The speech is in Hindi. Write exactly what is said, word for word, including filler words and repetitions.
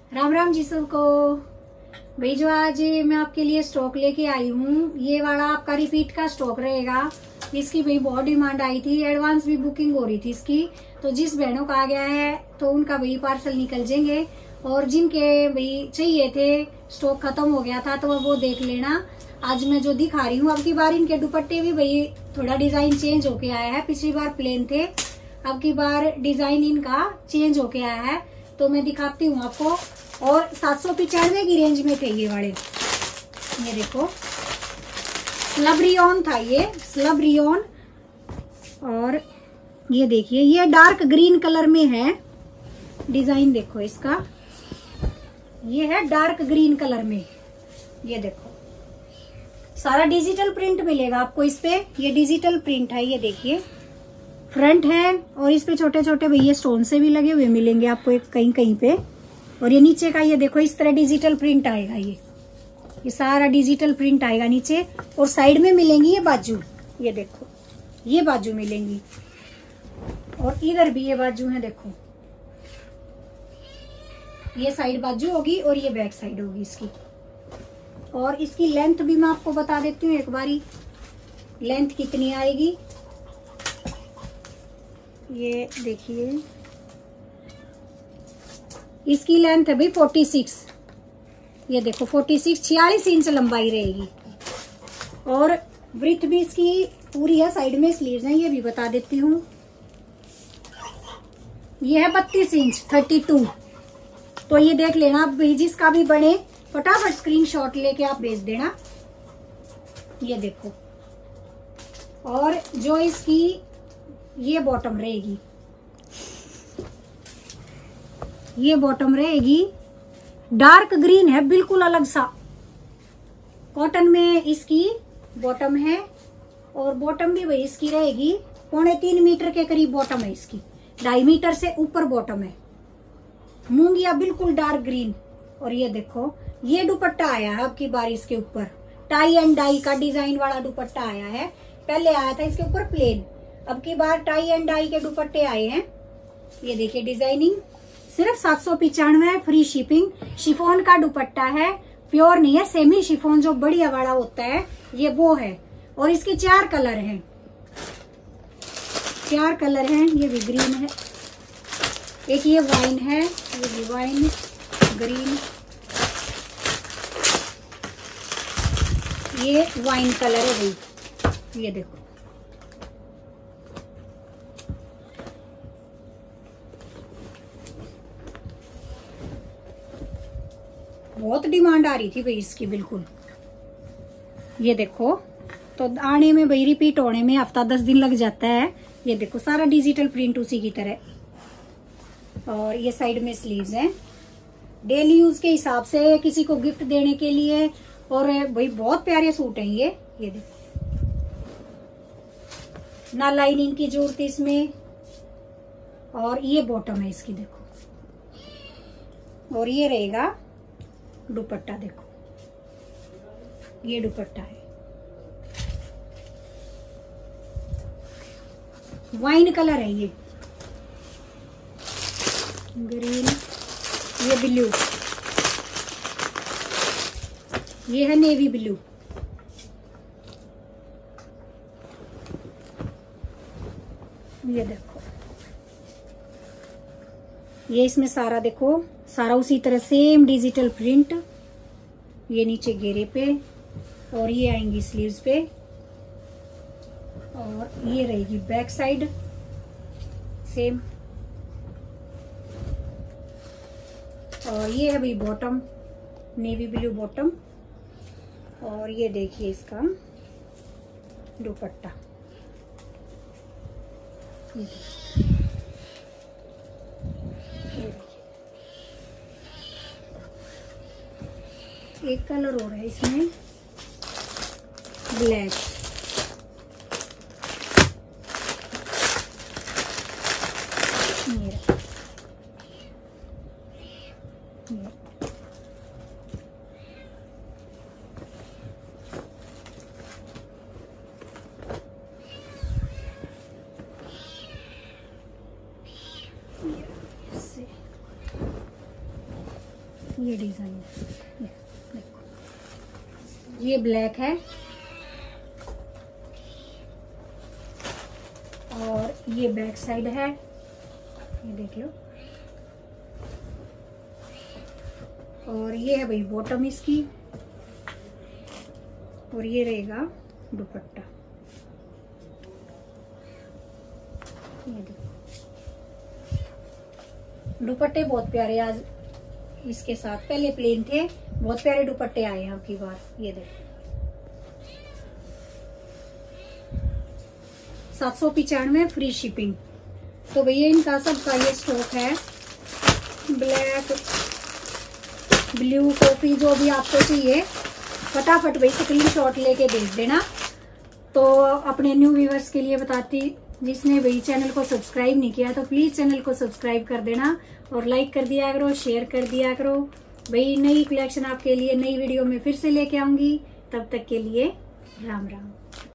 राम राम जी सबको। भाई जो आज मैं आपके लिए स्टॉक लेके आई हूँ, ये वाला आपका रिपीट का स्टॉक रहेगा। इसकी भाई बहुत डिमांड आई थी, एडवांस भी बुकिंग हो रही थी इसकी। तो जिस बहनों का आ गया है तो उनका भाई पार्सल निकल जाएंगे, और जिनके भाई चाहिए थे, स्टॉक खत्म हो गया था, तो वो देख लेना। आज मैं जो दिखा रही हूँ, अब की बार इनके दुपट्टे भी भाई थोड़ा डिजाइन चेंज होके आया है। पिछली बार प्लेन थे, अब की बार डिजाइन इनका चेंज होके आया है, तो मैं दिखाती हूँ आपको। और सात सौ पिचानवे की रेंज में थे ये वाले। ये देखो, स्लब रियोन था ये, स्लब रियोन। और ये देखिए, ये डार्क ग्रीन कलर में है। डिजाइन देखो इसका, ये है डार्क ग्रीन कलर में। ये देखो, सारा डिजिटल प्रिंट मिलेगा आपको इस पे। ये डिजिटल प्रिंट है, ये देखिए फ्रंट है, और इस पे छोटे छोटे भैया स्टोन से भी लगे हुए मिलेंगे आपको एक कहीं कहीं पे। और ये नीचे का, ये देखो इस तरह डिजिटल प्रिंट आएगा। ये ये सारा डिजिटल प्रिंट आएगा नीचे, और साइड में मिलेंगी ये बाजू। ये देखो, ये बाजू मिलेंगी, और इधर भी ये बाजू है। देखो, ये साइड बाजू होगी और ये बैक साइड होगी इसकी। और इसकी लेंथ भी मैं आपको बता देती हूँ एक बारी, लेंथ कितनी आएगी। ये देखिए, इसकी लेंथ है भाई फोर्टी सिक्स। ये देखो फोर्टी सिक्स, छियालीस इंच लंबाई रहेगी। और ब्रीथ भी इसकी पूरी है, साइड में स्लीव्स हैं, ये भी बता देती हूँ। ये है बत्तीस इंच, थर्टी टू। तो ये देख लेना आप, जिसका भी बने फटाफट स्क्रीनशॉट लेके आप भेज देना। ये देखो, और जो इसकी ये बॉटम रहेगी, ये बॉटम रहेगी डार्क ग्रीन है, बिल्कुल अलग सा कॉटन में इसकी बॉटम है। और बॉटम भी वही इसकी रहेगी, पौने तीन मीटर के करीब बॉटम है इसकी, ढाई मीटर से ऊपर बॉटम है। मूंगिया बिल्कुल डार्क ग्रीन। और ये देखो, ये दुपट्टा आया है अब की बार इसके ऊपर, टाई एंड डाई का डिजाइन वाला दुपट्टा आया है। पहले आया था इसके ऊपर प्लेन, अब की बार टाई एंड डाई के दुपट्टे आए हैं। ये देखिए डिजाइनिंग, सिर्फ सात सौ पिचानवे, फ्री शिपिंग। शिफॉन का दुपट्टा है, प्योर नहीं है, सेमी शिफॉन जो बढ़िया वाला होता है, ये वो है। और इसके चार कलर हैं, चार कलर हैं। ये भी ग्रीन है, एक ये वाइन है, ये भी वाइन ग्रीन, ये वाइन कलर है भाई। ये देखो, बहुत डिमांड आ रही थी भाई इसकी, बिल्कुल। ये देखो, तो आने में भाई, रिपीट होने में हफ्ता दस दिन लग जाता है। ये देखो, सारा डिजिटल प्रिंट उसी की तरह। और ये साइड में स्लीव्स हैं, डेली यूज के हिसाब से, किसी को गिफ्ट देने के लिए। और भाई बहुत प्यारे सूट हैं ये। ये देखो, ना लाइनिंग की जरूरत इसमें। और ये बॉटम है इसकी, देखो। और ये रहेगा दुपट्टा, देखो ये दुपट्टा है, वाइन कलर है ये, ग्रीन, ये ब्लू, ये है नेवी ब्लू। ये देखो, ये इसमें सारा देखो, सारा उसी तरह सेम डिजिटल प्रिंट। ये नीचे घेरे पे, और ये आएंगी स्लीव्स पे। और ये रहेगी बैक साइड सेम। और ये है भाई बॉटम, नेवी ब्लू बॉटम। और ये देखिए इसका दुपट्टा। एक कलर और है इसमें, ब्लैक। ये ये डिजाइन है, ये देखो, ये ब्लैक है और ये बैक साइड है, ये देख लो। और ये है भाई बॉटम इसकी, और ये रहेगा दुपट्टा। ये देखो दुपट्टे बहुत प्यारे आज इसके साथ, पहले प्लेन थे, बहुत प्यारे दुपट्टे आए हैं आपकी बार। ये देखो सात सौ पिचानवे फ्री शिपिंग। तो भैया इनका सबका ये स्टॉक है, ब्लैक, ब्लू, कॉफी, जो भी आपको चाहिए फटाफट भाई स्क्रीनशॉट लेके भेज देना। तो अपने न्यू व्यूअर्स के लिए बताती, जिसने भाई चैनल को सब्सक्राइब नहीं किया तो प्लीज चैनल को सब्सक्राइब कर देना और लाइक कर दिया करो, शेयर कर दिया करो। भाई नई कलेक्शन आपके लिए नई वीडियो में फिर से लेके आऊंगी, तब तक के लिए राम राम।